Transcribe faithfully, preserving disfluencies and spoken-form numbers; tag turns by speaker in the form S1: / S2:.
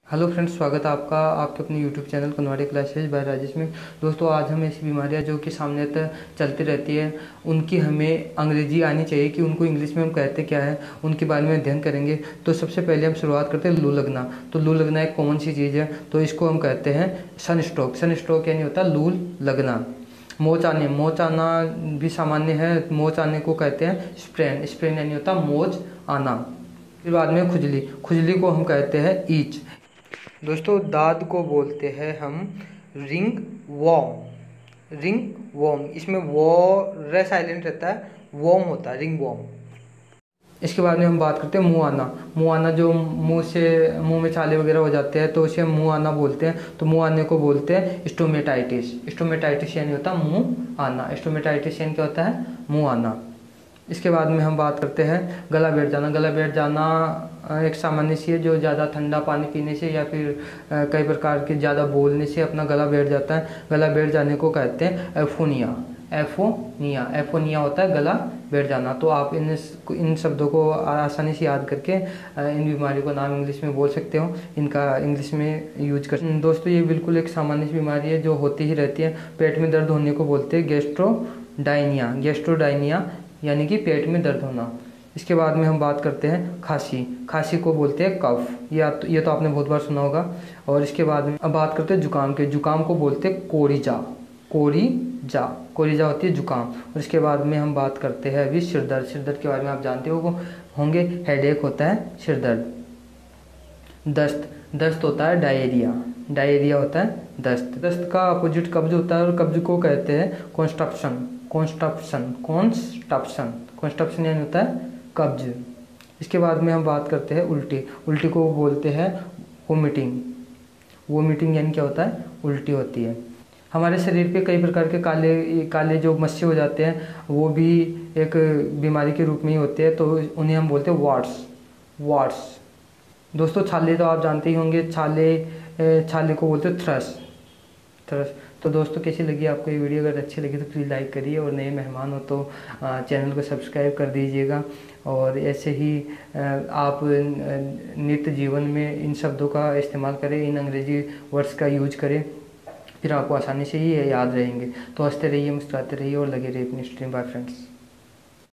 S1: Hello friends, स्वागत है आपका आपके अपने YouTube channel Kanwadi classes by Rajesh में। दोस्तों, आज हम ऐसी बीमारियां जो कि सामने तक चलती रहती है उनकी हमें अंग्रेजी आनी चाहिए कि उनको इंग्लिश में हम कहते क्या है, उनके बारे में अध्ययन करेंगे। तो सबसे पहले हम शुरुआत करते हैं लू लगना। तो लू लगना एक कॉमन सी चीज़ है, तो इसको हम कहते हैं सन स्ट्रोक। सन स्ट्रोक यानी होता है लू लगना। मोच आने मोच आना भी सामान्य है। मोच आने को कहते हैं स्प्रेन। स्प्रेन यानी होता है मोच आना। फिर बाद में खुजली खुजली को हम कहते हैं ईच। दोस्तों, दाद को बोलते हैं हम रिंग वॉर्म। रिंग वॉर्म, इसमें वो रे साइलेंट रहता है, वॉर्म होता है, रिंग वॉर्म। इसके बाद में हम बात करते हैं मुँह आना। मुँह आना जो मुंह से मुंह में छाले वगैरह हो जाते हैं तो उसे हम मुँह आना बोलते हैं। तो मुँह आने को बोलते हैं स्टोमेटाइटिस। स्टोमेटाइटिस यानी होता है मुँह आना। स्टोमेटाइटिस यानी क्या होता है, मुँह आना। इसके बाद में हम बात करते हैं गला बैठ जाना। गला बैठ जाना एक सामान्य सी है जो ज़्यादा ठंडा पानी पीने से या फिर कई प्रकार के ज़्यादा बोलने से अपना गला बैठ जाता है। गला बैठ जाने को कहते हैं एफोनिया। एफोनिया एफोनिया होता है गला बैठ जाना। तो आप इन इन शब्दों को आसानी से याद करके इन बीमारियों का नाम इंग्लिश में बोल सकते हो, इनका इंग्लिश में यूज कर। दोस्तों, ये बिल्कुल एक सामान्य बीमारी है जो होती ही रहती है। पेट में दर्द होने को बोलते हैं गैस्ट्रोडाइनिया। गैस्ट्रोडाइनिया यानी कि पेट में दर्द होना। इसके बाद में हम बात करते हैं खांसी। खांसी को बोलते हैं कफ। या तो ये तो आपने बहुत बार सुना होगा। और इसके बाद में अब बात करते हैं जुकाम के। जुकाम को बोलते हैं कोरिजा। कोरिजा कोरिजा होती है जुकाम। और इसके बाद में हम बात करते हैं अभी सिर दर्द। सिर दर्द के बारे में आप जानते हो होंगे, हेडेक होता है सिर दर्द। दस्त दस्त होता है डायरिया। डायरिया होता है दस्त। दस्त का अपोजिट कब्ज होता है और कब्ज को कहते हैं कॉन्स्टिपेशन। कॉन्स्टिपेशन कॉन्स्टिपेशन कॉन्स्टिपेशन यानी होता है कब्ज। इसके बाद में हम बात करते हैं उल्टी। उल्टी को बोलते हैं वोमिटिंग। वोमिटिंग यानी क्या होता है, उल्टी होती है। हमारे शरीर पे कई प्रकार के काले काले जो मस्से हो जाते हैं वो भी एक बीमारी के रूप में ही होते हैं, तो उन्हें हम बोलते हैं वार्ट्स। वार्ट्स। दोस्तों, छाले तो आप जानते ही होंगे। छाले छाले को बोलते हैं थ्रस। थ्रस। तो दोस्तों, कैसी लगी आपको ये वीडियो? अगर अच्छी लगी तो प्लीज़ लाइक करिए और नए मेहमान हो तो चैनल को सब्सक्राइब कर दीजिएगा। और ऐसे ही आप नित्य जीवन में इन शब्दों का इस्तेमाल करें, इन अंग्रेजी वर्ड्स का यूज करें, फिर आपको आसानी से ही याद रहेंगे। तो हंसते रहिए, मुस्कुराते रहिए और लगे रहिए अपनी स्ट्रीम। Bye friends.